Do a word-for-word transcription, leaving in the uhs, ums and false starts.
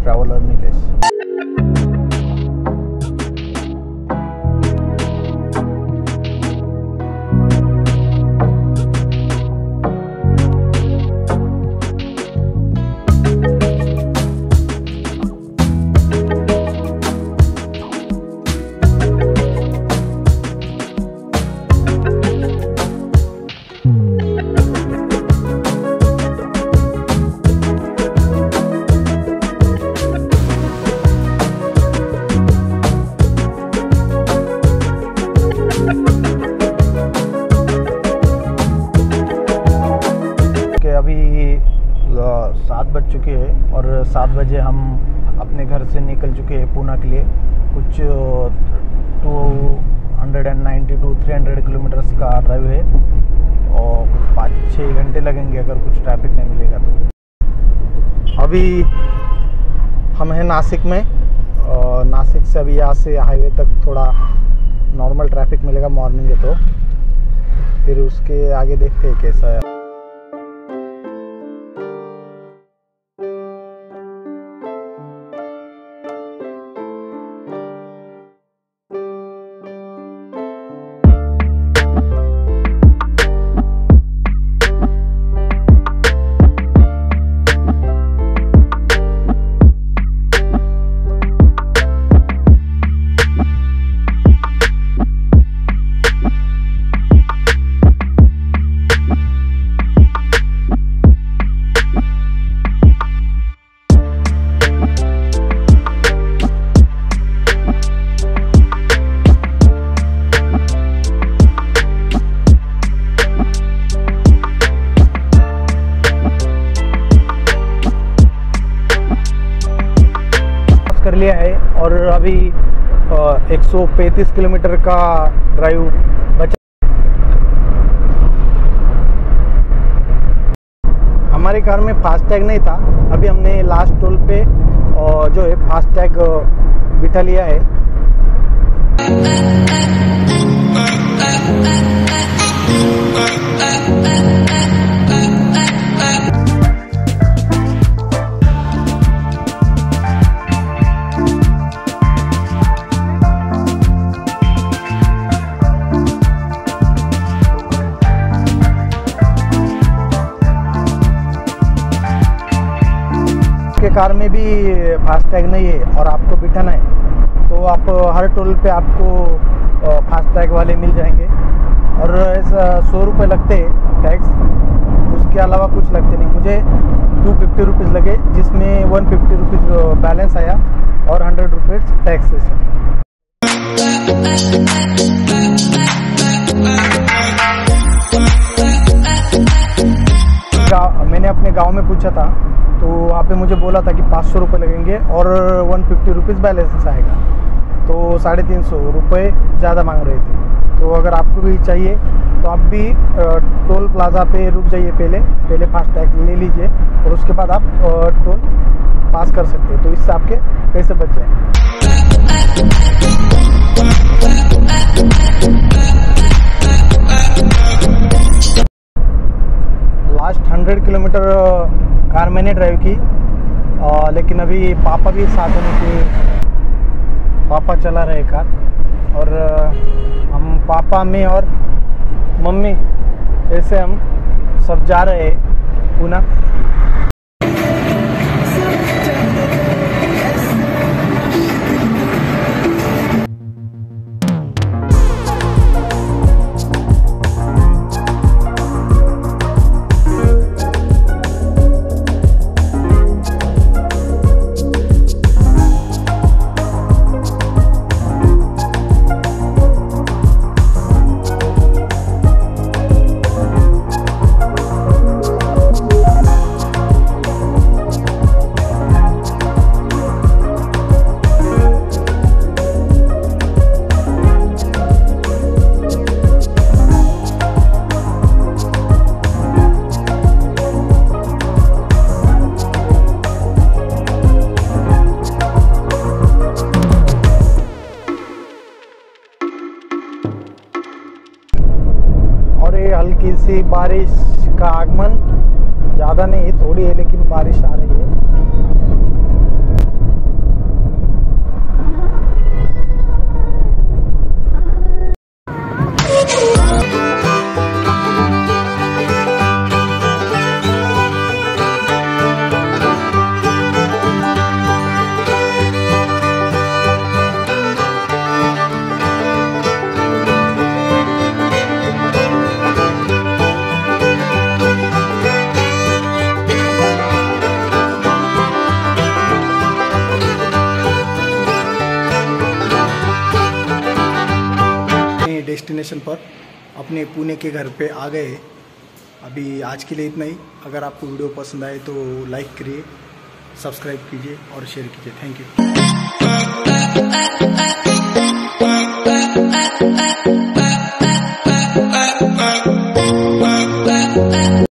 Traveller Nilesh. सात बज चुके हैं और सात बजे हम अपने घर से निकल चुके हैं पूना के लिए। कुछ two hundred and ninety two three hundred kilometres का ड्राइव है और कुछ पाँच छः घंटे लगेंगे अगर कुछ ट्रैफिक नहीं मिलेगा तो। अभी हम हैं नासिक में और नासिक से अभी यहाँ से हाईवे तक थोड़ा नॉर्मल ट्रैफिक मिलेगा मॉर्निंग है तो फिर उसके आगे देखते हैं कैसा है। कर लिया है और अभी एक सौ पैंतीस किलोमीटर का ड्राइव बचा। हमारी कार में फास्टैग नहीं था, अभी हमने लास्ट टोल पे जो है फास्टैग बिठा लिया है। के कार में भी फास्टैग नहीं है और आपको बिठाना है तो आप हर टोल पे आपको फास्टैग वाले मिल जाएंगे और ऐसा सौ रुपये लगते हैं टैक्स, उसके अलावा कुछ लगते नहीं। मुझे टू फिफ्टी रुपीज़ लगे जिसमें वन फिफ्टी रुपीज़ बैलेंस आया और हंड्रेड रुपीज़ टैक्स है। मैंने अपने गांव में पूछा था तो वहाँ पे मुझे बोला था कि पाँच सौ रुपये लगेंगे और वन फिफ्टी रुपीज़ बैलेंस आएगा, तो साढ़े तीन सौ रुपये ज़्यादा मांग रहे थे। तो अगर आपको भी चाहिए तो आप भी टोल प्लाज़ा पे रुक जाइए, पहले पहले फास्टैग ले लीजिए और उसके बाद आप टोल पास कर सकते हैं, तो इससे आपके पैसे बच जाएंगे। लास्ट हंड्रेड किलोमीटर कार मैंने ड्राइव की आ, लेकिन अभी पापा भी साथ होने के पापा चला रहे कार और हम पापा मैं और मम्मी ऐसे हम सब जा रहे हैं पूना। हल्की सी बारिश का आगमन, ज़्यादा नहीं थोड़ी है लेकिन बारिश आ रही है। लोकेशन पर अपने पुणे के घर पे आ गए। अभी आज के लिए इतना ही। अगर आपको वीडियो पसंद आए तो लाइक करिए, सब्सक्राइब कीजिए और शेयर कीजिए। Thank you.